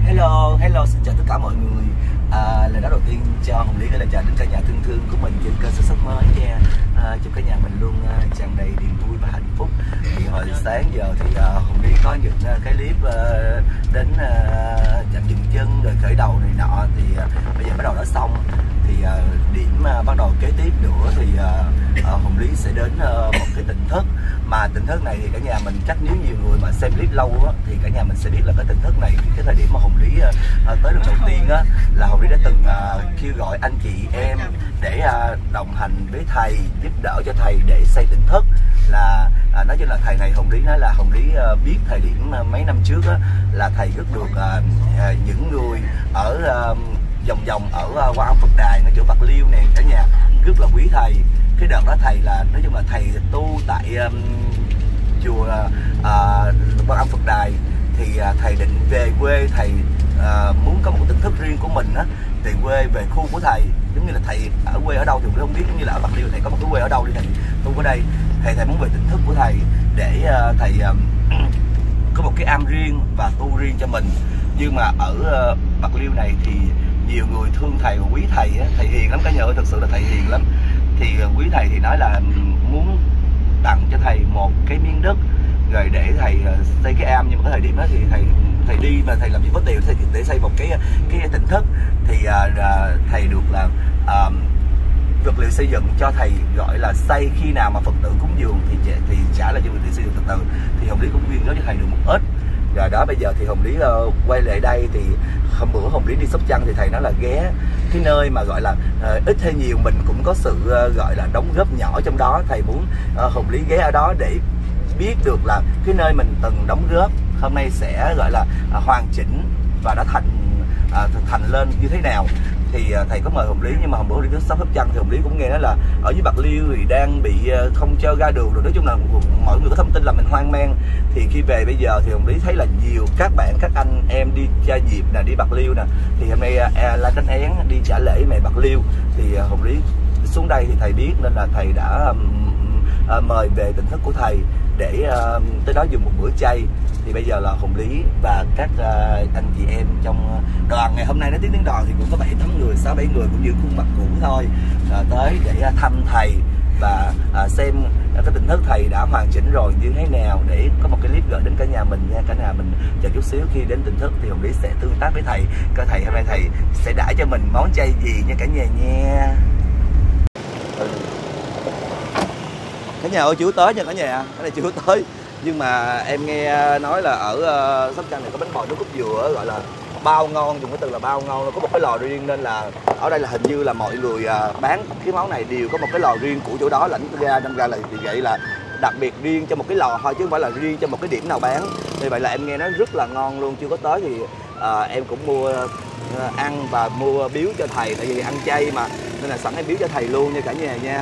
Hello, xin chào tất cả mọi người. Lời nói đầu tiên cho Hồng Lý gửi lời chào đến cả nhà thân thương của mình trên kênh Sức Sống Mới nha. Chúc cả nhà mình luôn tràn đầy niềm vui và hạnh phúc. Thì hồi sáng giờ thì Hồng Lý có những cái clip đến chạm dừng chân rồi khởi đầu này nọ, thì bây giờ bắt đầu đã xong. Thì điểm bắt đầu kế tiếp nữa thì Hồng Lý sẽ đến một cái tỉnh thức, mà tỉnh thức này thì cả nhà mình chắc nếu nhiều người mà xem clip lâu á, thì cả nhà mình sẽ biết là cái tỉnh thức này, cái thời điểm mà Hồng Lý tới lần đầu tiên á, là Hồng Lý đã từng kêu gọi anh chị em để đồng hành với thầy, giúp đỡ cho thầy để xây tỉnh thức. Là nói chung là thầy này Hồng Lý nói là Hồng Lý biết thời điểm mấy năm trước á, là thầy rất được những người ở vòng ở Quan Âm Phật Đài ở chỗ Bạc Liêu này cả nhà rất là quý thầy. Cái đợt đó thầy là nói chung là thầy tu tại chùa Quan Âm Phật Đài, thì thầy định về quê, thầy muốn có một tỉnh thức riêng của mình á, về quê về khu của thầy. Giống như là thầy ở quê ở đâu thì không biết, giống như là ở Bạc Liêu thầy có một cái quê ở đâu đi, thầy tu ở đây, thầy muốn về tỉnh thức của thầy để thầy có một cái am riêng và tu riêng cho mình. Nhưng mà ở Bạc Liêu này thì nhiều người thương thầy và quý thầy á, thầy hiền lắm cả nhà ơi, thật sự là thầy hiền lắm. Thì quý thầy thì nói là muốn tặng cho thầy một cái miếng đất rồi để thầy xây cái am. Nhưng mà cái thời điểm đó thì thầy đi mà thầy làm gì có tiền để xây một cái tỉnh thức. Thì thầy được là vật liệu xây dựng cho thầy, gọi là xây khi nào mà Phật tử cúng dường thì trả lại cho vật liệu xây dựng từ từ. Thì Hồng Lý cũng quyên đó cho thầy được một ít. Rồi đó, bây giờ thì Hồng Lý quay lại đây. Thì hôm bữa Hồng Lý đi Sóc Trăng thì thầy nói là ghé cái nơi mà gọi là ít hay nhiều mình cũng có sự gọi là đóng góp nhỏ trong đó. Thầy muốn Hồng Lý ghé ở đó để biết được là cái nơi mình từng đóng góp hôm nay sẽ gọi là hoàn chỉnh và đã thành lên như thế nào. Thì thầy có mời Hồng Lý, nhưng mà hôm bữa đi Sóc Trăng thì Hồng Lý cũng nghe nói là ở dưới Bạc Liêu thì đang bị không cho ra đường rồi. Nói chung là mọi người có thông tin là mình hoang mang. Thì khi về bây giờ thì Hồng Lý thấy là nhiều các anh em đi cha diệp nè, đi Bạc Liêu nè, thì hôm nay La Tránh Én đi trả lễ mẹ Bạc Liêu. Thì Hồng Lý xuống đây thì thầy biết, nên là thầy đã mời về tỉnh thức của thầy để tới đó dùng một bữa chay. Thì bây giờ là Hồng Lý và các anh chị em trong đoàn ngày hôm nay, nói tiếng đoàn thì cũng có 7-8 người, 6-7 người cũng như khuôn mặt cũ thôi, tới để thăm thầy và xem cái tỉnh thức thầy đã hoàn chỉnh rồi như thế nào, để có một cái clip gửi đến cả nhà mình nha. Cả nhà mình chờ chút xíu khi đến tỉnh thức thì Hồng Lý sẽ tương tác với thầy, coi thầy hôm nay thầy sẽ đãi cho mình món chay gì nha cả nhà nha. Cả nhà ơi, chưa tới nha cả nhà, cái này chưa tới. Nhưng mà em nghe nói là ở Sóc Trăng này có bánh bò nước cốt dừa gọi là bao ngon, dùng cái từ là bao ngon, nó có một cái lò riêng, nên là ở đây là hình như là mọi người bán cái món này đều có một cái lò riêng của chỗ đó, lãnh ra đâm ra là vì vậy là đặc biệt riêng cho một cái lò thôi, chứ không phải là riêng cho một cái điểm nào bán. Vì vậy là em nghe nó rất là ngon luôn. Chưa có tới thì em cũng mua ăn và mua biếu cho thầy, tại vì ăn chay mà, nên là sẵn em biếu cho thầy luôn nha cả nhà nha.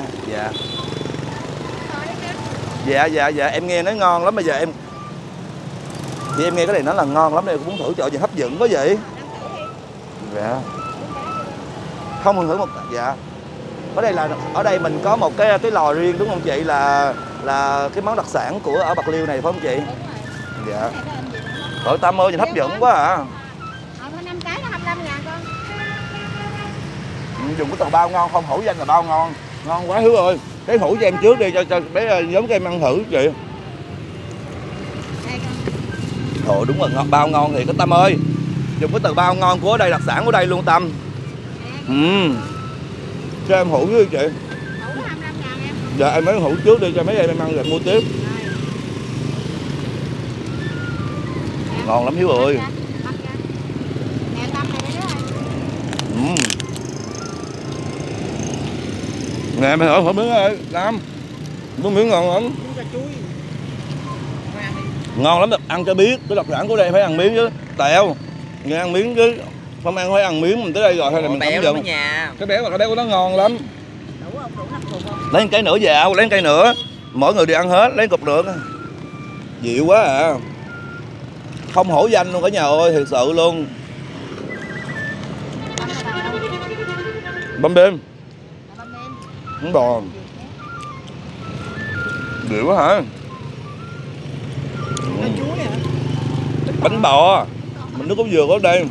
Dạ em nghe nói ngon lắm. Bây giờ em thì em nghe cái này nói là ngon lắm, nên cũng muốn thử. Trời gì hấp dẫn quá vậy. Dạ không, mình thử một. Dạ ở đây mình có một cái lò riêng đúng không chị, là cái món đặc sản của ở Bạc Liêu này phải không chị? Dạ. Trời Tâm ơi, nhìn hấp dẫn quá à. 5 cái là 25.000 con. Dùng cái từ bao ngon không, hữu danh là bao ngon. Ngon quá Hiếu ơi. Cái hũ cho em trước đi, cho bé giống các em ăn thử chị. Ồ đúng rồi, bao ngon thì có Tâm ơi. Dùng cái từ bao ngon của ở đây, đặc sản của đây luôn Tâm. Cho em hũ với chị. Hũ 25.000 em. Dạ em lấy hũ trước đi cho mấy em ăn rồi mua tiếp. Ngon lắm Hiếu ơi. Nè mày hỏi miếng ơi, Nam. Miếng ngon lắm. Ngon lắm, ăn cho biết, cái đặc sản của đây phải ăn miếng chứ. Tẹo, nghe ăn miếng chứ. Không ăn phải ăn miếng, mình tới đây rồi hay là mình tắm dần. Cái béo của nó ngon lắm. Lấy một cái nữa về, lấy một cái nữa. Mỗi người đi ăn hết, lấy cục nữa. Dịu quá à. Không hổ danh luôn cả nhà ơi, thiệt sự luôn. Băm đêm. Bánh bò. Dịu quá hả? Bánh bò. Mình nước cốt dừa có đây.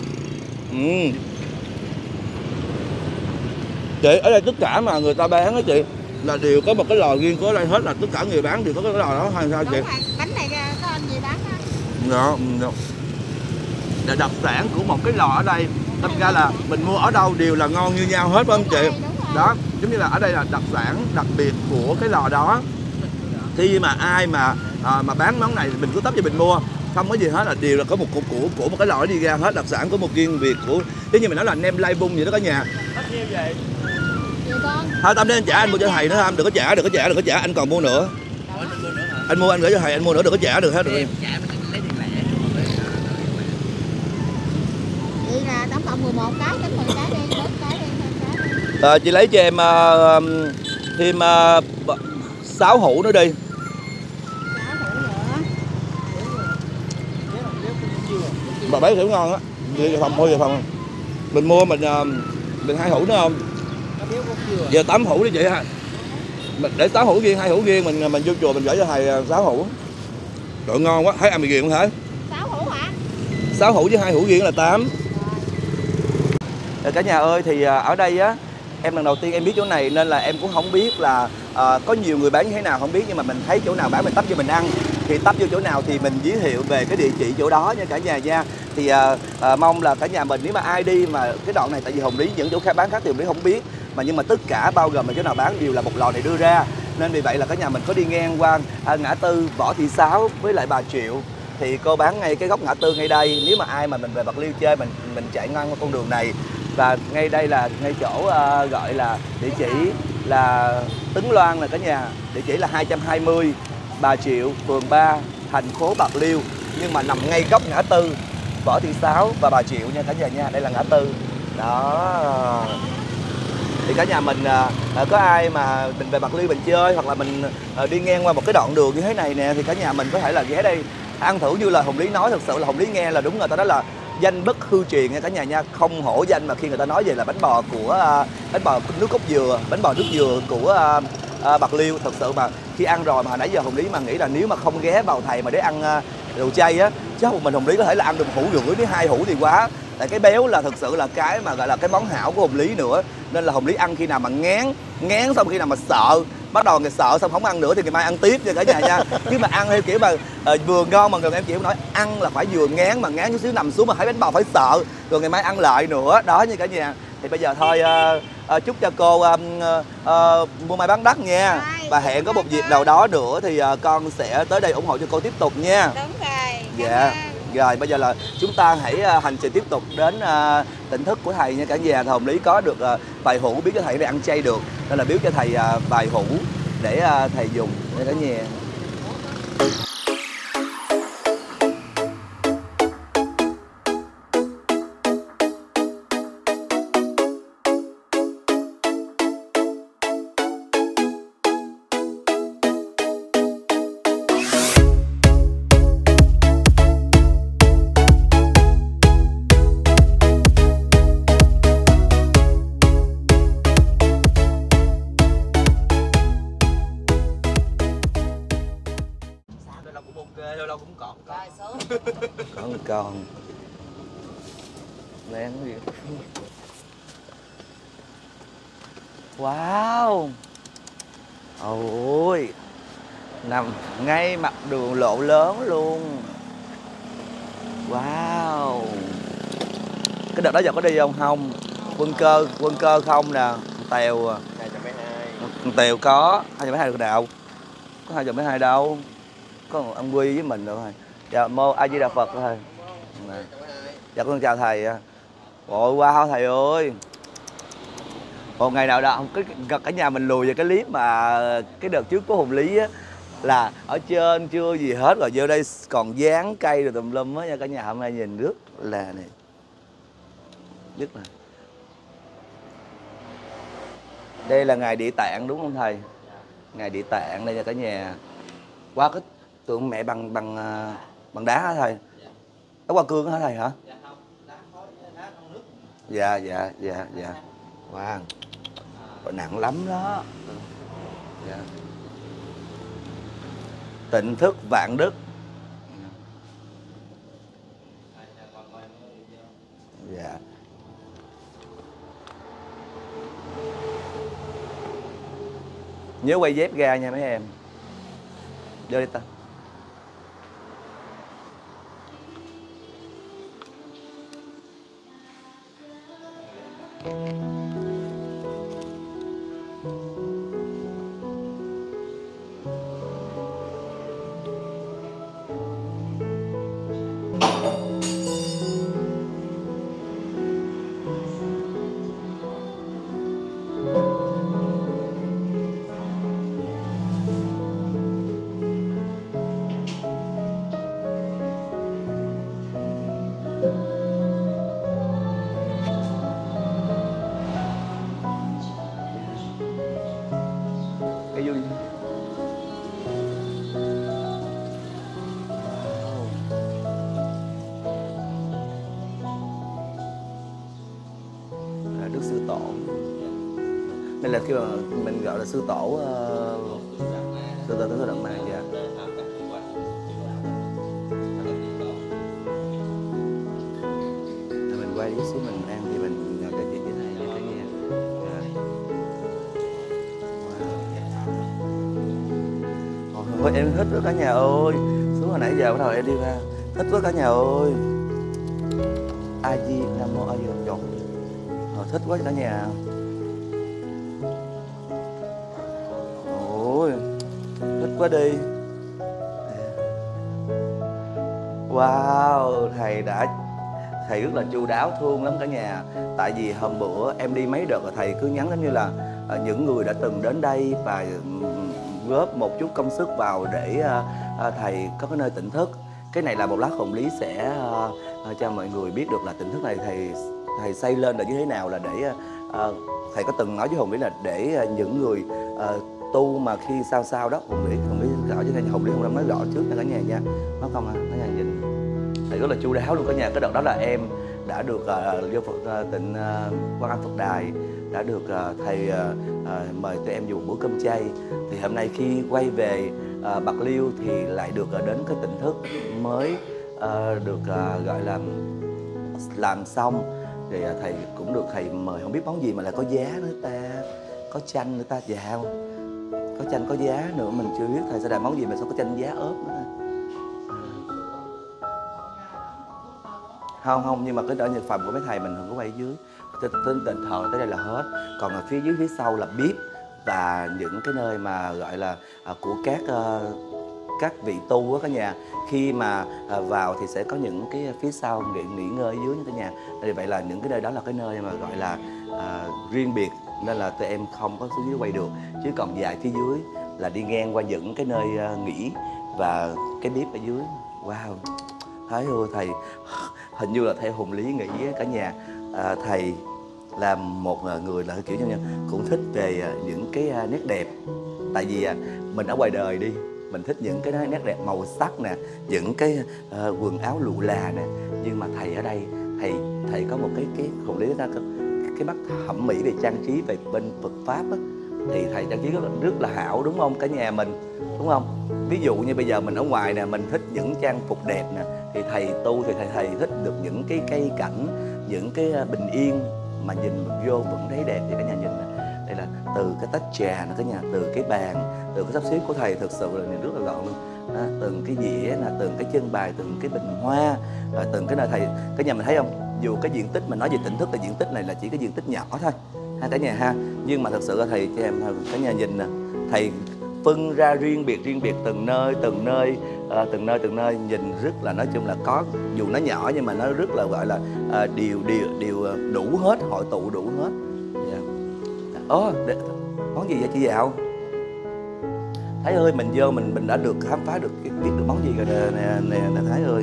Chị, ở đây tất cả mà người ta bán á chị là đều có một cái lò riêng của đây hết, là tất cả người bán đều có cái lò đó hay sao chị? Đúng rồi. Bánh này có anh gì bán đó. Đó, là đặc sản của một cái lò ở đây. Thật ra là mình mua ở đâu đều là ngon như nhau hết, phải không chị? Đó, giống như là ở đây là đặc sản đặc biệt của cái lò đó. Khi mà ai mà bán món này mình cứ tấp cho mình mua, không có gì hết, là đều là có một của một cái lò đi ra hết, đặc sản của một riêng Việt của, giống như mình nói là nem lai vung vậy đó cả nhà. Gì con? Thôi Tâm đến anh trả, anh mua cho thầy nữa không? Đừng có trả, anh còn mua nữa. Anh mua, anh gửi cho thầy, anh mua nữa, đừng có trả được hết rồi. Vậy là tổng cộng 11 cái, tính 10 cái đi, 4 cái đi, Chị lấy cho em thêm 6 hũ nữa đi. 6 hũ nữa. Bà bán kiểu ngon á. Về phòng thôi, về phòng. Mình mua mình 2 hũ nữa không? Giờ 8 hũ đi chị ha. Mình để 6 hũ riêng, 2 hũ riêng, mình vô chùa mình gửi cho thầy 6 hũ. Trời ngon quá, thấy ăn mì riêng không thể? 6 hũ hả? 6 hũ với 2 hũ riêng là 8. Cả nhà ơi, thì ở đây á, em lần đầu tiên em biết chỗ này nên là em cũng không biết là có nhiều người bán như thế nào không biết, nhưng mà mình thấy chỗ nào bán mình tấp cho mình ăn, thì tấp vô chỗ nào thì mình giới thiệu về cái địa chỉ chỗ đó nha cả nhà nha. Thì mong là cả nhà mình, nếu mà ai đi mà cái đoạn này, tại vì Hồng Lý những chỗ khác bán khác thì Hồng Lý không biết, mà nhưng mà tất cả bao gồm là chỗ nào bán đều là một lò này đưa ra, nên vì vậy là cả nhà mình có đi ngang qua ngã tư Võ Thị Sáu với lại Bà Triệu thì cô bán ngay cái góc ngã tư ngay đây. Nếu mà ai mà mình về Bạc Liêu chơi, mình chạy ngang qua con đường này, và ngay đây là ngay chỗ gọi là địa chỉ là Tấn Loan là cả nhà, địa chỉ là 220 Bà Triệu, phường 3, thành phố Bạc Liêu, nhưng mà nằm ngay góc ngã tư Võ Thị Sáu và Bà Triệu nha cả nhà nha. Đây là ngã tư đó. Thì cả nhà mình có ai mà mình về Bạc Liêu mình chơi, hoặc là mình đi ngang qua một cái đoạn đường như thế này nè, thì cả nhà mình có thể là ghé đây ăn thử. Như là Hồng Lý nói, thật sự là Hồng Lý nghe là đúng, người ta nói là danh bất hư truyền nha cả nhà nha, không hổ danh mà khi người ta nói về là bánh bò bánh bò nước cốt dừa, bánh bò nước dừa của Bạc Liêu. Thật sự mà khi ăn rồi mà hồi nãy giờ Hồng Lý mà nghĩ là nếu mà không ghé vào thầy mà để ăn đồ chay á, chứ một mình Hồng Lý có thể là ăn được 1,5 hũ đến 2 hũ thì quá. Tại cái béo là thật sự là cái mà gọi là cái món hảo của Hồng Lý nữa, nên là Hồng Lý ăn khi nào mà ngán xong, khi nào mà sợ, bắt đầu người sợ xong không ăn nữa thì ngày mai ăn tiếp nha cả nhà nha. Chứ mà ăn theo kiểu mà vừa ngon mà người em chịu nói, ăn là phải vừa ngán, mà ngán chút xíu nằm xuống mà thấy bánh bò phải sợ, rồi ngày mai ăn lại nữa đó nha cả nhà. Thì bây giờ thôi chúc cho cô mua may bán đắt nha, và hẹn có một dịp nào đó nữa thì con sẽ tới đây ủng hộ cho cô tiếp tục nha. Đúng rồi. Dạ. Rồi bây giờ là chúng ta hãy hành trình tiếp tục đến tỉnh thức của thầy nha cả nhà. Hồng Lý có được vài hũ biếu cho thầy để ăn chay được, nên là biếu cho thầy vài hũ để thầy dùng nha cả nhà. Còn lén gì. Wow, ôi, nằm ngay mặt đường lộ lớn luôn. Wow, cái đợt đó giờ có đi không? Không. Quân cơ không nè. Tèo 212. Tèo có 212 được nào? Có 212 đâu, có ông Quy với mình được rồi. Dạ mô A Di Đà Phật thôi. Dạ con chào thầy. Ôi wow thầy ơi. Một ngày nào đó cả nhà mình lùi về cái clip mà cái đợt trước của Hồng Lý á, là ở trên chưa gì hết rồi vô đây còn dán cây rồi tùm lum á nha cả nhà. Hôm nay nhìn rất là này, rất là. Đây là ngày Địa Tạng đúng không thầy? Ngày Địa Tạng đây nha cả nhà. Quá cái tượng mẹ bằng đá hả thầy? Đá hoa cương hả thầy hả? Dạ. Wow, nặng lắm đó. Dạ. Tỉnh thức vạn đức. Nhớ quay dép ra nha mấy em. Vô đi ta. Cái vui. Là Đức Sư Tổ. Đây là khi mà mình gọi là Sư Tổ Sư Tổ Đặng Mạc dạ. Mình quay đi xuống mình ăn thì mình ngồi cái chuyện như thế này cả nhà. Ôi em thích quá cả nhà ơi. Xuống hồi nãy giờ bắt đầu em đi ra. Thích quá cả nhà ơi. A Di Nam Mô A Di Đà Phật. Thích quá cả nhà. Ôi thích quá đi. Wow, thầy rất là chu đáo, thương lắm cả nhà. Tại vì hôm bữa em đi mấy đợt rồi thầy cứ nhắn giống như là những người đã từng đến đây và góp một chút công sức vào để thầy có cái nơi tỉnh thức. Cái này là một lát Hồng Lý sẽ cho mọi người biết được là tỉnh thức này thầy xây lên là như thế nào, là để thầy có từng nói với Hồng Lý là để những người tu mà khi sao đó. Hồng Lý rõ cho nên Hồng Lý không nói rõ trước nha cả nhà nha. Nó không cả nhà nhìn thầy rất là chu đáo luôn cả nhà. Cái đợt đó là em đã được vô Phật tịnh Quan Âm Phật Đài, đã được thầy mời tụi em dùng bữa cơm chay. Thì hôm nay khi quay về Bạc Liêu thì lại được đến cái tỉnh thức mới được gọi là làm xong. Thì thầy cũng được thầy mời không biết món gì mà lại có giá nữa ta, có chanh nữa ta. Dạ có chanh có giá nữa, mình chưa biết thầy sẽ làm món gì mà sao có chanh giá ớt nữa ta. Không nhưng mà cái đó nhật phẩm của mấy thầy mình không có quay dưới. Tên thờ tới đây là hết. Còn ở phía dưới phía sau là bếp và những cái nơi mà gọi là của các vị tu á cả nhà. Khi mà vào thì sẽ có những cái phía sau nghỉ ngơi ở dưới như cả nhà. Thì vậy là những cái nơi đó là cái nơi mà gọi là riêng biệt, nên là tụi em không có xuống dưới quay được. Chứ còn dài phía dưới là đi ngang qua những cái nơi nghỉ và cái bếp ở dưới. Wow, thấy ơi thầy hình như là theo Hùng Lý nghĩ cả nhà, thầy là một người là kiểu như cũng thích về những cái nét đẹp. Tại vì mình ở ngoài đời đi, mình thích những cái nét đẹp màu sắc nè, những cái quần áo lụa là nè. Nhưng mà thầy ở đây, thầy có một cái Hùng Lý ra cái mắt thẩm mỹ về trang trí về bên Phật pháp á, thì thầy trang trí rất là hảo, đúng không cả nhà mình, đúng không? Ví dụ như bây giờ mình ở ngoài nè, mình thích những trang phục đẹp nè, thì thầy tu thì thầy thích được những cái cây cảnh, những cái bình yên mà nhìn vô vẫn thấy đẹp. Thì cả nhà nhìn nè, đây là từ cái tách trà nè cả nhà, từ cái bàn, từ cái sắp xếp của thầy thực sự là nhìn rất là gọn luôn. Từng cái dĩa nè, từng cái chân bài, từng cái bình hoa, từng cái nơi thầy. Cả nhà mình thấy không? Dù cái diện tích mình nói về tỉnh thức là diện tích này là chỉ cái diện tích nhỏ thôi ha cả nhà ha, nhưng mà thật sự là thầy cho em cả nhà nhìn nè, thầy phân ra riêng biệt từng nơi nhìn rất là, nói chung là có, dù nó nhỏ nhưng mà nó rất là gọi là đều đủ hết, hội tụ đủ hết. Món gì vậy chị Dạo? Thái ơi, mình vô mình đã được khám phá được biết được món gì rồi nè Thái ơi.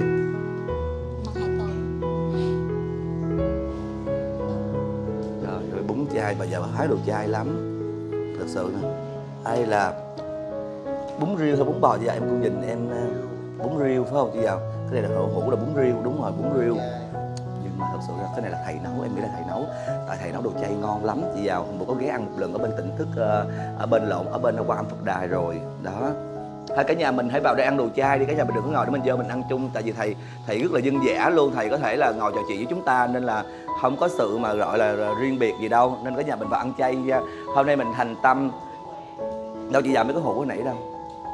Trời ơi, bún chay, bà giờ bà hái đồ chay lắm thật sự nè. Đây là bún riêu hay bún bò chị Dạo? Em cũng nhìn em bún riêu phải không chị Dạo? Cái này là hủ là bún riêu, đúng rồi, bún riêu. Nhưng mà thật sự là cái này là thầy nấu, em nghĩ là thầy nấu, tại thầy nấu đồ chay ngon lắm chị Dạo. Hôm bữa có ghé ăn một lần ở bên tỉnh thức, ở bên Quan Âm Phật Đài rồi đó. Hai cả nhà mình hãy vào đây ăn đồ chay đi cả nhà, mình đừng có ngồi để mình vô mình ăn chung. Tại vì thầy rất là dân dã luôn, thầy có thể là ngồi trò chuyện với chúng ta, nên là không có sự mà gọi là riêng biệt gì đâu. Nên cả nhà mình vào ăn chay nha. Hôm nay mình thành tâm Đâu chị vào mấy cái hũ hồi nãy đâu.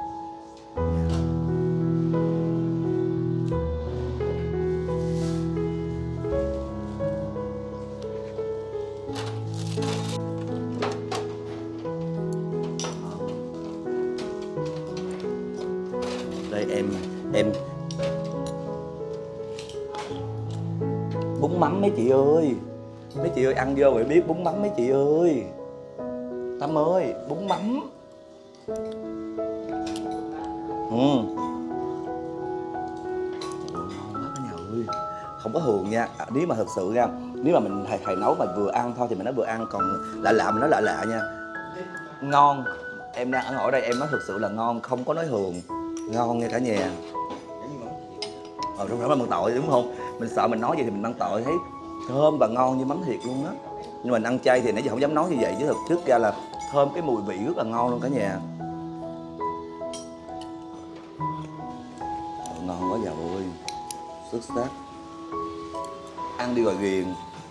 Đây em bún mắm mấy chị ơi. Mấy chị ơi ăn vô rồi biết bún mắm mấy chị ơi. Tâm ơi, bún mắm. Ngon quá cả nhà ơi. Không có thường nha. Nếu mà thật sự nha, nếu mà mình thầy nấu mà vừa ăn thôi thì mình nói vừa ăn, còn lạ lạ mình nói lạ lạ nha. Ngon. Em đang ở đây em nói thực sự là ngon, không có nói thường. Ngon nha cả nhà. Đúng rồi, mang tội đúng không? Mình sợ mình nói vậy thì mình mang tội, thấy thơm và ngon như mắm thiệt luôn á. Nhưng mình ăn chay thì nãy giờ không dám nói như vậy, chứ thực chất ra là thơm, cái mùi vị rất là ngon luôn cả nhà. Ngon quá giàu ơi, xuất sắc. Ăn đi rồi ghiền.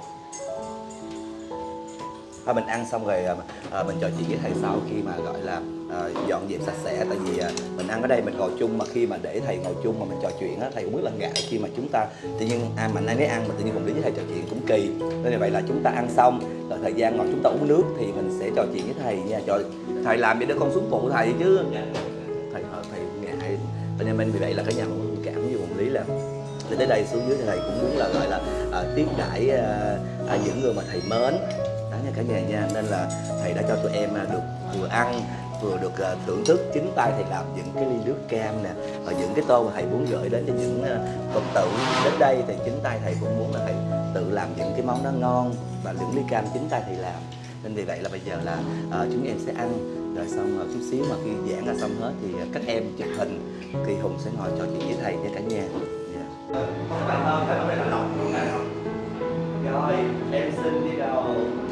Thôi mình ăn xong rồi mình trò chuyện với thầy sau khi mà gọi là dọn dẹp sạch sẽ. Tại vì mình ăn ở đây mình ngồi chung, mà khi mà để thầy ngồi chung mà mình trò chuyện á, thầy cũng rất là ngại khi mà chúng ta tự nhiên mình ai nấy ăn mà tự nhiên cùng đi với thầy trò chuyện cũng kỳ. Nên là vậy là chúng ta ăn xong rồi thời gian ngồi chúng ta uống nước thì mình sẽ trò chuyện với thầy nha. Thầy làm vậy để con xuống phụ thầy chứ. Thầy ngại. Cho nên vì vậy là cả nhà cũng cảm với một lý là để tới đây xuống dưới thì thầy cũng muốn là gọi là tiếp đãi những người mà thầy mến. Đó nha cả nhà nha, nên là thầy đã cho tụi em được vừa ăn vừa được thưởng thức chính tay thầy làm những cái ly nước cam nè, và những cái tô mà thầy muốn gửi đến cho những Phật tử đến đây thì chính tay thầy cũng muốn là thầy tự làm những cái món đó ngon và những ly cam chính tay thầy làm. Nên vì vậy là bây giờ là chúng em sẽ ăn rồi xong chút xíu mà khi giảng ra xong hết thì các em chụp hình thì Hùng sẽ ngồi trò chuyện với thầy nha cả nhà. Các bạn ơi, thấy hôm nay là lọc luôn nè. Rồi, em xin đi đâu?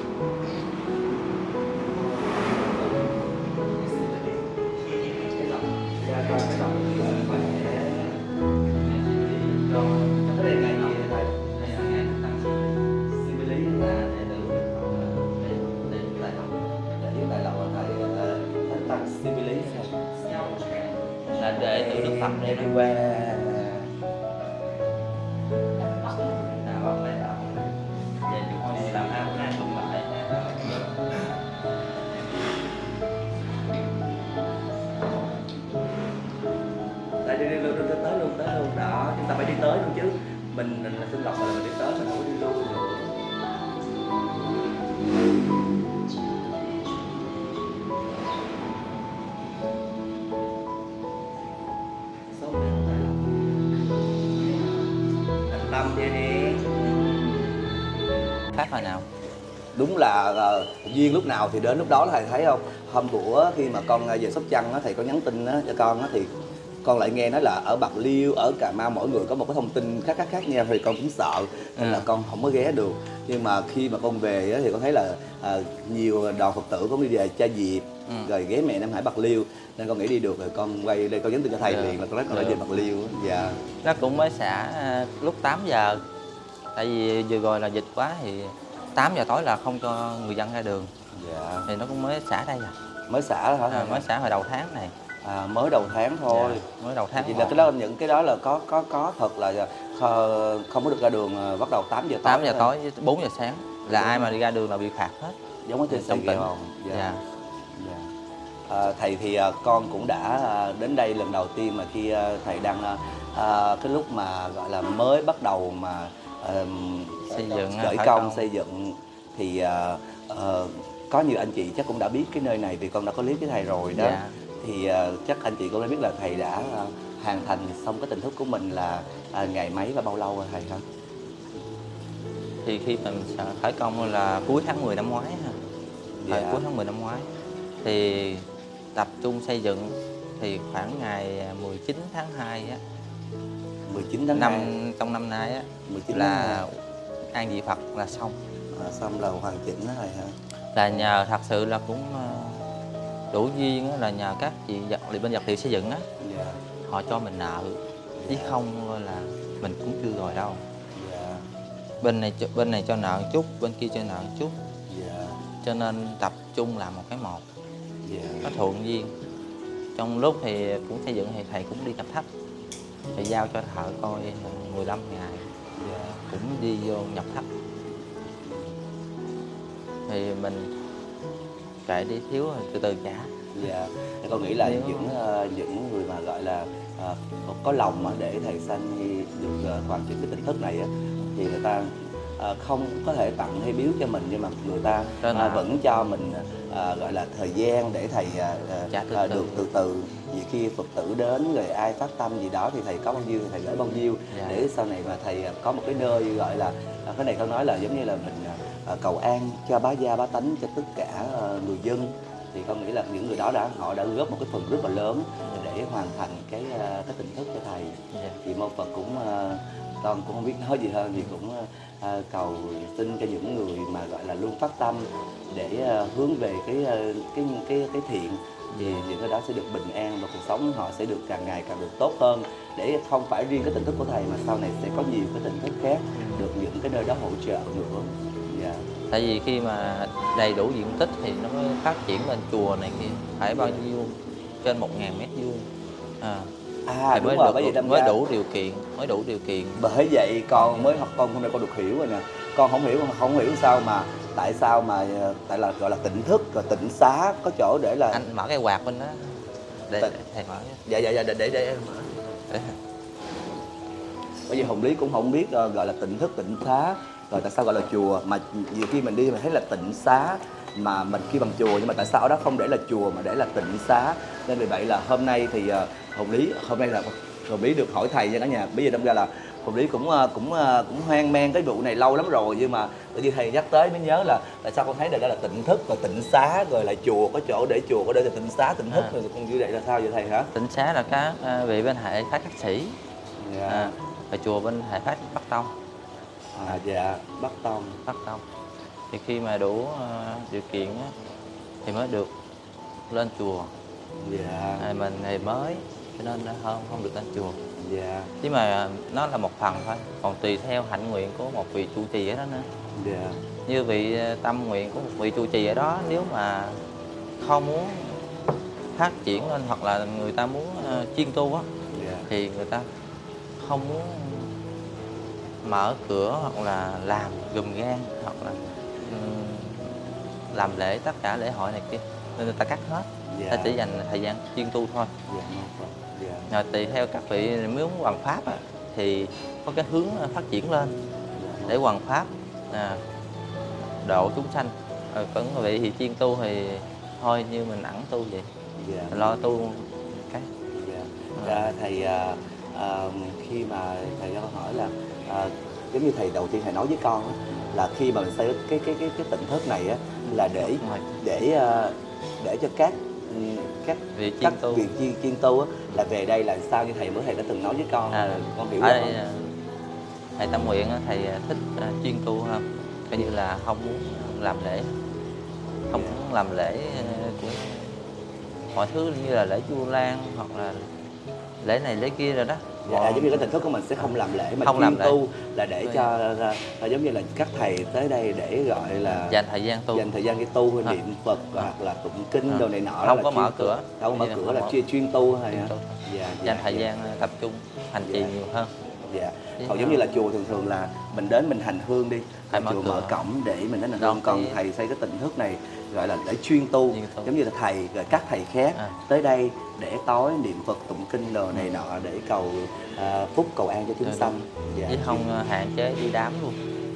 Là để tự đức Phật này đi qua. Đây đi tới luôn đó, chúng ta phải đi tới luôn chứ. Mình là Xuân Lộc mà mình đi tới mình không có đi luôn được. Tâm vậy đi. Khác hồi nào? Đúng là duyên lúc nào thì đến lúc đó, là thầy thấy không? Hôm bữa khi mà con về Sóc Trăng á, thầy có nhắn tin á, cho con á, thì con lại nghe nói là ở Bạc Liêu, ở Cà Mau mỗi người có một cái thông tin khác nhau, thì con cũng sợ nên là con không có ghé được. Nhưng mà khi mà con về á, thì con thấy là nhiều đoàn Phật tử cũng đi về Cha Diệp, rồi ghé mẹ Nam Hải Bạc Liêu, nên con nghĩ đi được rồi con quay đây con nhắn tin cho thầy liền là con nói con đã về Bạc Liêu. Dạ. Nó cũng mới xả lúc 8 giờ. Tại vì vừa rồi là dịch quá thì 8 giờ tối là không cho người dân ra đường. Dạ. Thì nó cũng mới xả đây à. Mới xả hả? Mới xả hồi đầu tháng này. Mới đầu tháng thôi. Dạ, mới đầu tháng. Thì là cái đó, những cái đó là có thật là không có được ra đường bắt đầu 8 giờ tối. 8 giờ tối với 4 giờ sáng là ai mà đi ra đường là bị phạt hết. Giống ở trên Sài Gòn. Dạ. Thầy thì con cũng đã đến đây lần đầu tiên mà khi thầy đang cái lúc mà gọi là mới bắt đầu mà xây dựng, khởi công xây dựng thì có nhiều anh chị chắc cũng đã biết cái nơi này vì con đã có clip với thầy rồi đó. Dạ. Thì chắc anh chị cũng đã biết là thầy đã hoàn thành xong cái tình thức của mình là ngày mấy và bao lâu rồi thầy hả? Thì khi mình khởi công là cuối tháng 10 năm ngoái ha. Dạ. Cuối tháng 10 năm ngoái thì tập trung xây dựng thì khoảng ngày 19 tháng 2 á, 19 tháng 2 trong năm nay á, 19 là an vị Phật là xong. Xong là hoàn chỉnh đó thầy hả? Là nhờ thật sự là cũng đủ duyên á, là nhờ các chị bên vật liệu xây dựng á. Dạ. Họ cho mình nợ chứ không là mình cũng chưa rồi đâu. Dạ. Bên này cho nợ một chút, bên kia cho nợ một chút. Dạ. Cho nên tập trung làm một cái một. nó thuận duyên. Trong lúc thì cũng xây dựng thì thầy cũng đi nhập thất, thầy giao cho thợ coi 15 ngày cũng đi vô nhập thất. Thì mình kệ đi thiếu rồi từ từ trả. Dạ, con nghĩ là những người mà gọi là có lòng mà để thầy Sunny được hoàn chỉnh cái tỉnh thức này á, thì người ta không có thể tặng hay biếu cho mình, nhưng mà người ta vẫn cho mình gọi là thời gian để thầy được từ từ. Vì khi Phật tử đến rồi ai phát tâm gì đó thì thầy có bao nhiêu thì thầy gửi bao nhiêu, để sau này mà thầy có một cái nơi gọi là cái này con nói là giống như là mình cầu an cho bá gia bá tánh, cho tất cả người dân. Thì con nghĩ là những người đó họ đã góp một cái phần rất là lớn để hoàn thành cái tỉnh thức cho thầy. Thì mong Phật cũng con cũng không biết nói gì hơn, thì cũng cầu xin cho những người mà gọi là luôn phát tâm để hướng về cái thiện, thì những cái đó sẽ được bình an và cuộc sống họ sẽ được càng ngày càng được tốt hơn, để không phải riêng cái tỉnh thức của thầy mà sau này sẽ có nhiều cái tỉnh thức khác được những cái nơi đó hỗ trợ nữa. Tại vì khi mà đầy đủ diện tích thì nó mới phát triển lên chùa này kia, phải bao nhiêu trên 1.000 mét vuông thì đúng rồi, mới đủ điều kiện. Bởi vậy con mới học, con hôm nay con được hiểu rồi nè. Con không hiểu sao mà tại sao mà tại là gọi là tỉnh thức rồi tỉnh xá, có chỗ để là anh mở cái quạt bên đó để thầy mở. Dạ để em mở. Bởi vì Hồng Lý cũng không biết gọi là tỉnh thức tỉnh xá rồi tại sao gọi là chùa, mà nhiều khi mình đi mình thấy là tịnh xá mà mình khi bằng chùa, nhưng mà tại sao ở đó không để là chùa mà để là tịnh xá. Nên vì vậy là hôm nay thì Hồng Lý được hỏi thầy nha cả nhà. Bây giờ đâm ra là Hồng Lý cũng hoang mang cái vụ này lâu lắm rồi, nhưng mà tự nhiên thầy nhắc tới mới nhớ là tại sao con thấy được đó là tịnh thức và tịnh xá, rồi là chùa có chỗ để chùa có để là tịnh xá tịnh thức, rồi con như vậy là sao vậy thầy hả? Tịnh xá là các vị bên hệ phái Cát Sĩ, và chùa bên hệ phái Bắc Tông. Dạ, Bắc Tông. Thì khi mà đủ điều kiện thì mới được lên chùa. Mình thì mới cho nên không được lên chùa. Chứ mà nó là một phần thôi, còn tùy theo hạnh nguyện của một vị trụ trì ở đó nữa. Như vị tâm nguyện của một vị trụ trì ở đó, nếu mà không muốn phát triển lên hoặc là người ta muốn chuyên tu á, thì người ta không muốn mở cửa hoặc là làm gùm gan hoặc là làm lễ tất cả lễ hội này kia, nên người ta cắt hết. Ta chỉ dành thời gian chuyên tu thôi. Rồi tùy theo các vị muốn hoằng pháp thì có cái hướng phát triển lên để hoằng pháp độ chúng sanh. Còn vị thì chuyên tu thì thôi như mình ẩn tu vậy, lo tu cái. Thầy khi mà thầy cho con hỏi là giống như thầy đầu tiên thầy nói với con là khi mà mình xây cái tỉnh thức này á, là để cho các vị chuyên tu á, là về đây là sao, như thầy đã từng nói với con, con hiểu ở không? đây thầy tâm nguyện thầy thích chuyên tu hơn, coi như là không muốn làm lễ, không muốn làm lễ của mọi thứ như là lễ Vu Lan hoặc là lễ này lễ kia rồi đó. Giống như cái tỉnh thức của mình sẽ không làm lễ mà chuyên tu là để cho giống như là các thầy tới đây để gọi là dành thời gian cái tu niệm Phật hoặc là tụng kinh đồ này nọ, không có mở cửa, là chuyên tu thôi. Dành thời gian tập trung hành trì nhiều hơn. Còn giống như là chùa thường là mình đến mình hành hương đi, chùa mở cổng để mình đến hành hương. Còn thầy xây cái tỉnh thức này gọi là để chuyên tu, giống như là thầy rồi các thầy khác tới đây để tối niệm Phật tụng kinh đồ này nọ để cầu phúc cầu an cho chúng sanh. Chứ không hạn chế đi đám luôn.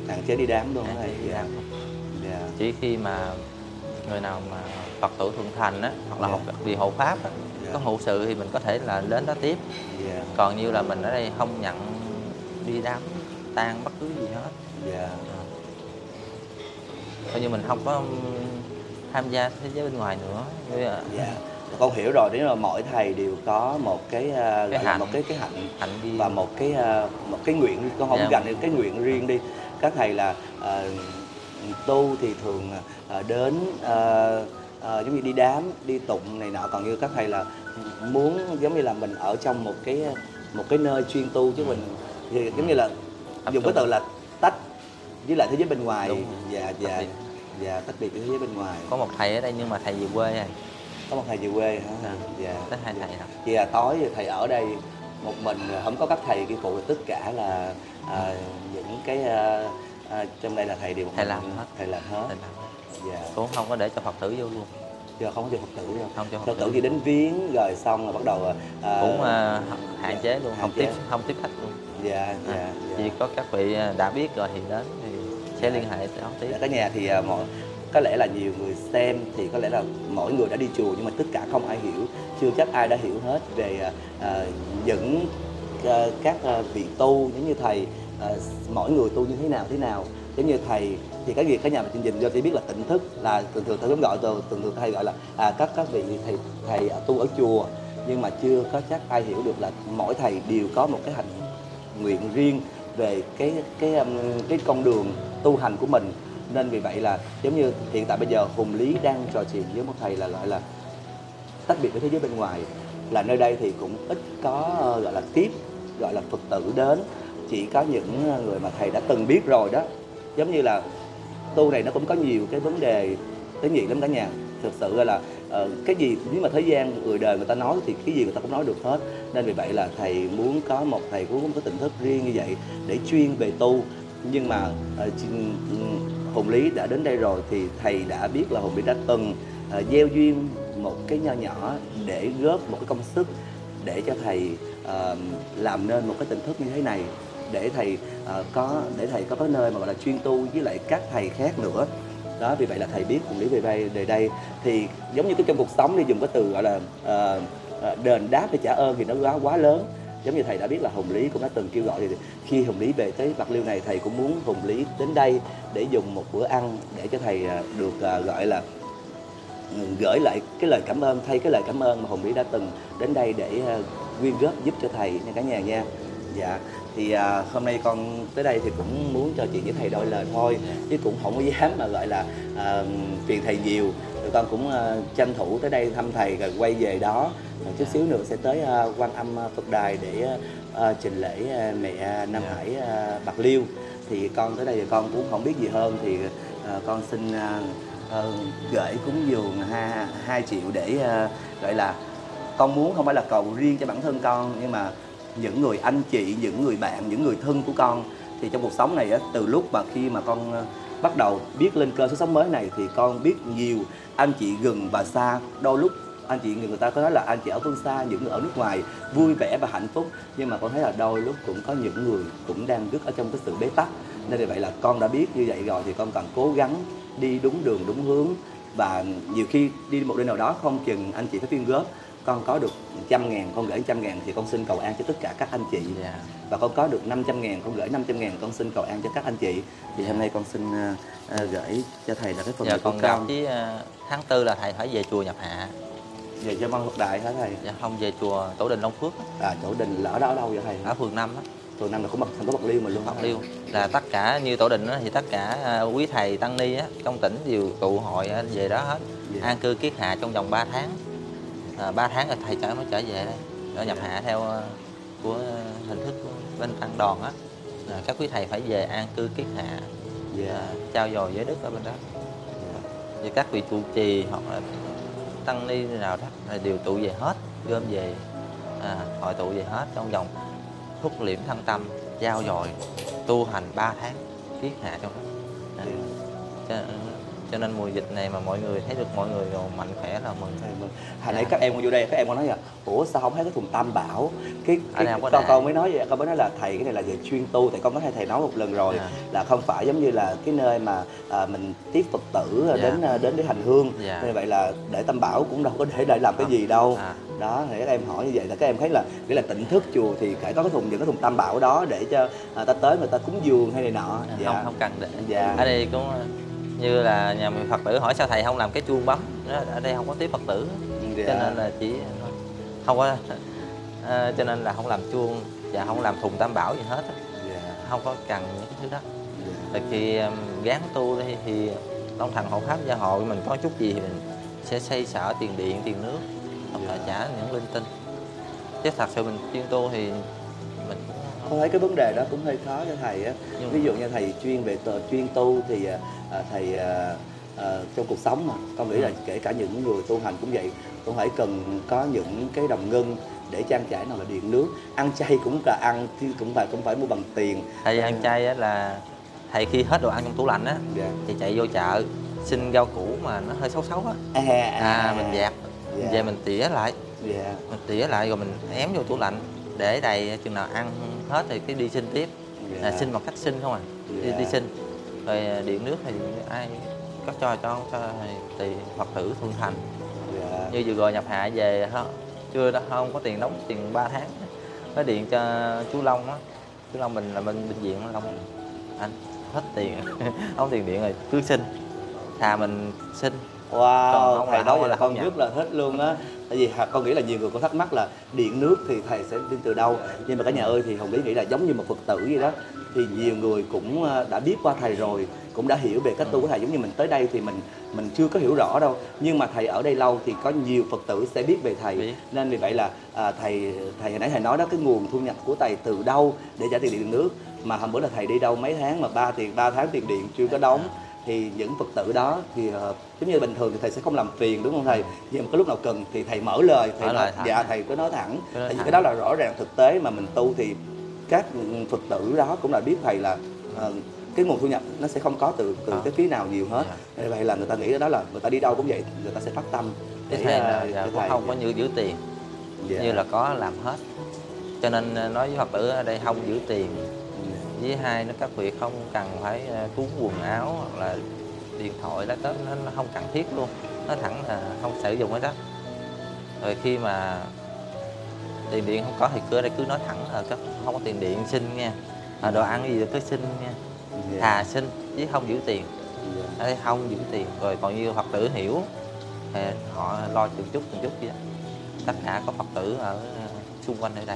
Chỉ khi mà người nào mà Phật tử thuận thành á, hoặc là học vì hộ pháp á, có hộ sự thì mình có thể là đến đó tiếp. Còn như là mình ở đây không nhận đi đám tang bất cứ gì hết. Coi như mình không có tham gia thế giới bên ngoài nữa. Con hiểu rồi, đấy là mỗi thầy đều có một cái hạnh và một cái nguyện. Con không dành cái nguyện riêng đi. Các thầy là tu thì thường đến giống như đi đám, đi tụng này nọ. Còn như các thầy là muốn giống như là mình ở trong một cái nơi chuyên tu, chứ mình thì giống như là dùng cái từ là tách với lại thế giới bên ngoài. Tách biệt với thế giới bên ngoài. Có một thầy ở đây nhưng mà thầy về quê rồi. Có một thầy về quê hả? Dạ. Tới 2 thầy hả? Vậy là tối thầy ở đây một mình, không có các thầy kia phụ, tất cả là những cái trong đây là thầy đều một Thầy mình. làm hết. Thầy làm hết. Thầy làm. Dạ. Cũng không có để cho Phật tử vô luôn. Giờ không có cho Phật tử đâu. Không cho Phật Phật tử tử. chỉ đến viếng rồi xong rồi bắt đầu Cũng hạn chế luôn, hạn chế. không tiếp khách luôn. Dạ, dạ, Chỉ dạ. có các vị đã biết rồi thì đến thì sẽ liên hệ đón tiếp. Dạ, cả nhà thì có lẽ là nhiều người xem thì có lẽ là mỗi người đã đi chùa, nhưng mà tất cả không ai hiểu, chưa chắc ai đã hiểu hết về những các vị tu giống như thầy, mỗi người tu như thế nào. Giống như thầy thì cái việc cả nhà mà chương trình do chỉ biết là tỉnh thức, là thường thầy gọi thường thầy gọi là các vị thầy tu ở chùa, nhưng mà chưa có chắc ai hiểu được là mỗi thầy đều có một cái hành nguyện riêng về cái con đường tu hành của mình. Nên vì vậy là giống như hiện tại bây giờ Hùng Lý đang trò chuyện với một thầy là gọi là tách biệt với thế giới bên ngoài, là nơi đây thì cũng ít có gọi là tiếp gọi là Phật tử đến, chỉ có những người mà thầy đã từng biết rồi đó. Giống như là tu này nó cũng có nhiều cái vấn đề tế nhị lắm cả nhà. Thực sự là cái gì nếu mà thế gian người đời người ta nói thì cái gì người ta cũng nói được hết. Nên vì vậy là thầy muốn có một thầy cũng có một cái tỉnh thức riêng như vậy để chuyên về tu. Nhưng mà Hùng Lý đã đến đây rồi thì thầy đã biết là Hùng Lý đã từng gieo duyên một cái nho nhỏ để góp một cái công sức để cho thầy làm nên một cái tỉnh thức như thế này, để thầy có cái nơi mà gọi là chuyên tu với lại các thầy khác nữa đó. Vì vậy là thầy biết Hùng Lý về đây thì giống như cái trong cuộc sống đi, dùng cái từ gọi là đền đáp để trả ơn thì nó quá lớn. Giống như thầy đã biết là Hùng Lý cũng đã từng kêu gọi, thì khi Hùng Lý về tới Bạc Liêu này, thầy cũng muốn Hùng Lý đến đây để dùng một bữa ăn để cho thầy được gọi là gửi lại cái lời cảm ơn, thay cái lời cảm ơn mà Hùng Lý đã từng đến đây để quyên góp giúp cho thầy nha cả nhà nha. Dạ, thì hôm nay con tới đây thì cũng muốn trò chuyện với thầy đôi lời thôi, chứ cũng không có dám mà gọi là phiền thầy nhiều. Rồi con cũng tranh thủ tới đây thăm thầy rồi quay về đó. Chút xíu nữa sẽ tới Quan Âm Phật Đài để trình lễ mẹ Nam Hải Bạc Liêu. Thì con tới đây thì con cũng không biết gì hơn, thì con xin gửi cúng dường 2 triệu để gọi là con muốn không phải là cầu riêng cho bản thân con, nhưng mà những người anh chị, những người bạn, những người thân của con. Thì trong cuộc sống này từ lúc mà khi mà con bắt đầu biết lên kênh Sức Sống Mới này thì con biết nhiều anh chị gần và xa. Đôi lúc anh chị người ta có nói là anh chị ở phương xa, những người ở nước ngoài vui vẻ và hạnh phúc, nhưng mà con thấy là đôi lúc cũng có những người cũng đang rất ở trong cái sự bế tắc. Nên vì vậy là con đã biết như vậy rồi thì con cần cố gắng đi đúng đường đúng hướng, và nhiều khi đi một nơi nào đó không chừng anh chị phải quyên góp. Con có được 100.000, con gửi 100.000 thì con xin cầu an cho tất cả các anh chị. Và con có được 500.000, con gửi 500.000, con xin cầu an cho các anh chị. Thì hôm nay con xin gửi cho thầy là cái phần Giờ của con gặp con. với tháng 4 là thầy phải về chùa nhập hạ. Về cho Văn Phật Đại hả thầy? Dạ không, về chùa Tổ Đình Long Phước. Tổ Đình là ở đâu vậy thầy? Ở phường 5 á. Phường 5 là cũng thành phố Bạc Liêu mà luôn. Bạc Liêu là tất cả như Tổ Đình á, thì tất cả quý thầy tăng ni á trong tỉnh đều tụ hội về đó hết. An cư kiết hạ trong vòng 3 tháng. 3 tháng rồi thầy mới trở về đây. Rồi nhập hạ theo của hình thức của bên tăng đoàn á. Các quý thầy phải về an cư kiết hạ. Trao dồi giới đức ở bên đó. Và các vị trụ trì hoặc là tăng ni nào đó đều tụ về hết, gom về hội tụ về hết trong vòng thúc liệm thân tâm, trao dồi tu hành 3 tháng kiết hạ trong đó. Cho nên mùa dịch này mà mọi người thấy được mọi người còn mạnh khỏe là mừng. Hồi nãy các em vô đây, các em có nói là ủa sao không thấy cái thùng Tam Bảo? Con mới nói vậy, con mới nói là thầy cái này là về chuyên tu. Tại con có thầy nói một lần rồi là không phải giống như là cái nơi mà mình tiếp Phật tử đến để hành hương. Nên vậy là để Tam Bảo cũng đâu có để làm cái gì đâu. Đó, thì các em hỏi như vậy là các em thấy là nghĩa là tỉnh thức chùa thì phải có những cái thùng Tam Bảo đó để cho ta tới người ta cúng dường hay này nọ. Không cần để. Ở đây cũng như là nhà mình Phật tử hỏi sao thầy không làm cái chuông bấm. Ở đây không có tiếp Phật tử, cho nên là chỉ không có cho nên là không làm chuông và không làm thùng Tam Bảo gì hết. Không có cần những cái thứ đó. Là khi gán tu đi thì Long Thần Hộ Pháp Gia Hội mình có chút gì thì mình sẽ xây sở tiền điện, tiền nước hoặc là trả những linh tinh. Chứ thật sự mình chuyên tu thì mình con thấy cái vấn đề đó cũng hơi khó cho thầy á. Ví dụ như thầy chuyên tu thì thầy trong cuộc sống mà con nghĩ là kể cả những người tu hành cũng vậy, cũng phải cần có những cái đồng ngân để trang trải, nào là điện nước. Ăn chay cũng là ăn chứ cũng phải mua bằng tiền. Tại vì ăn chay á là thầy khi hết đồ ăn trong tủ lạnh á thì chạy vô chợ xin rau củ mà nó hơi xấu xấu á, mình dẹp, mình về mình tỉa lại, mình tỉa lại rồi mình ém vô tủ lạnh để đầy, chừng nào ăn hết thì cái đi xin tiếp. Xin bằng cách xin không đi xin. Rồi điện nước thì ai có cho tiền Phật tử thuận thành. Như vừa rồi nhập hạ về chưa không có tiền đóng tiền 3 tháng, có điện cho chú Long á, chú Long mình là bên bệnh viện Long, anh hết tiền không tiền điện rồi cứ xin, thà mình xin. Wow, thầy nói vậy là không con rất là thích luôn á. Tại vì con nghĩ là nhiều người có thắc mắc là điện nước thì thầy sẽ đi từ đâu. Nhưng mà cả nhà ơi, thì Hồng Lý nghĩ là giống như một Phật tử vậy đó. Thì nhiều người cũng đã biết qua thầy rồi, cũng đã hiểu về cách tu của thầy. Giống như mình tới đây thì mình chưa có hiểu rõ đâu. Nhưng mà thầy ở đây lâu thì có nhiều Phật tử sẽ biết về thầy. Nên vì vậy là thầy hồi nãy thầy nói đó, cái nguồn thu nhập của thầy từ đâu để trả tiền điện nước. Mà hôm bữa là thầy đi đâu mấy tháng mà 3 tháng tiền điện chưa có đóng. Thì những Phật tử đó thì giống như bình thường thì thầy sẽ không làm phiền, đúng không thầy? Nhưng mà cái lúc nào cần thì thầy mở lời, thầy nói, thầy cứ nói thẳng. Tại vì cái đó là rõ ràng thực tế mà mình tu thì các Phật tử đó cũng đã biết thầy là cái nguồn thu nhập nó sẽ không có từ cái phía nào nhiều hết. Vậy là người ta nghĩ đó là người ta đi đâu cũng vậy, người ta sẽ phát tâm để thầy không có giữ tiền như là có làm hết. Cho nên nói với Phật tử ở đây không giữ tiền. Với hai nó các vị không cần phải cuốn quần áo hoặc là điện thoại đó, nó không cần thiết luôn, nó thẳng là không sử dụng hết đó. Rồi khi mà tiền điện không có thì cứ ở đây cứ nói thẳng là không có tiền điện xin nha, đồ ăn gì cứ xin nha, thà xin chứ không giữ tiền. Ở đây không giữ tiền. Rồi còn như Phật tử hiểu thì họ lo từng chút vậy đó. Tất cả có Phật tử ở xung quanh ở đây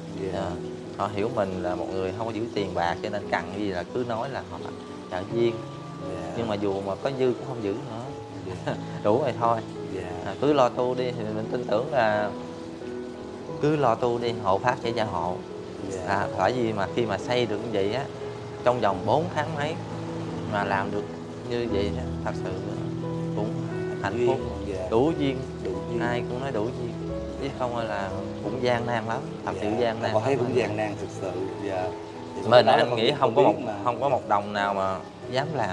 họ hiểu mình là một người không có giữ tiền bạc, cho nên cần gì là cứ nói là họ trợ duyên. Nhưng mà dù mà có dư cũng không giữ nữa. Đủ rồi thôi. Cứ lo tu đi thì mình tin tưởng là cứ lo tu đi, hộ pháp sẽ gia hộ. Bởi vì mà khi mà xây được như vậy á, trong vòng 4 tháng mấy mà làm được như vậy đó, thật sự cũng hạnh phúc, đủ duyên. Ai cũng nói đủ duyên, chứ không là cũng gian nan lắm, thật sự gian nan. Con thấy cũng gian nan thực sự. Mình nghĩ không có một đồng nào mà dám làm.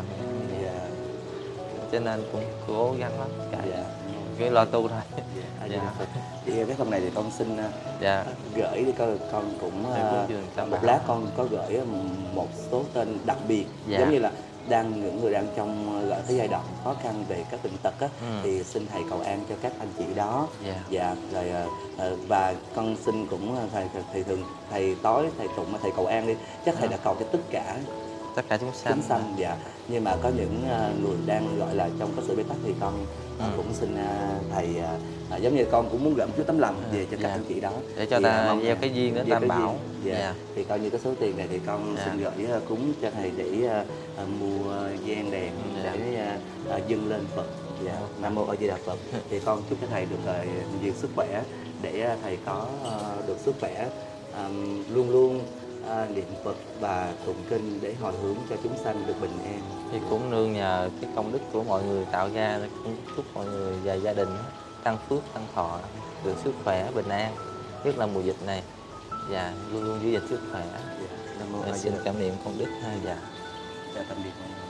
Cho nên cũng cố gắng lắm, cái lo tu thôi. Thì cái phần này thì con xin gửi đi, con cũng một lát con có gửi một số tên đặc biệt, giống như là những người đang trong gọi cái giai đoạn khó khăn về các bệnh tật á, thì xin thầy cầu an cho các anh chị đó. Rồi và con xin cũng thầy tối thầy tụng thầy cầu an đi, chắc thầy đã cầu cho tất cả chúng sanh. Nhưng mà có những người đang gọi là trong cái sự bế tắc thì con cũng xin thầy giống như con cũng muốn gửi một chút tấm lòng về cho các anh chị đó, để cho ta gieo cái duyên đến Tam Bảo. Thì coi như cái số tiền này thì con xin gửi cúng cho thầy để mua nhang đèn để dâng lên Phật. Nam mô A Di Đà Phật. Thì con chúc cho thầy được nhiều sức khỏe, để thầy có được sức khỏe luôn luôn niệm Phật và tụng kinh để hồi hướng cho chúng sanh được bình an. Thì cũng nương nhờ cái công đức của mọi người tạo ra, cũng chúc mọi người và gia đình tăng phước tăng thọ, được sức khỏe bình an, nhất là mùa dịch này, và luôn luôn giữ gìn sức khỏe. Xin cảm niệm công đức. Chào tạm biệt.